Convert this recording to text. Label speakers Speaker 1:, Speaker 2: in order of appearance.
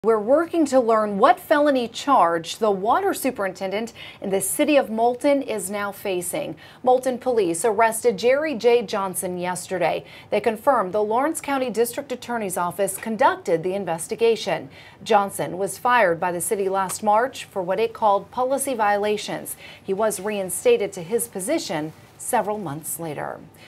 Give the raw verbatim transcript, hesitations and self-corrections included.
Speaker 1: We're working to learn what felony charge the water superintendent in the city of Moulton is now facing. Moulton Police arrested Jerry J. Johnson yesterday. They confirmed the Lawrence County District Attorney's Office conducted the investigation. Johnson was fired by the city last March for what it called policy violations. He was reinstated to his position several months later.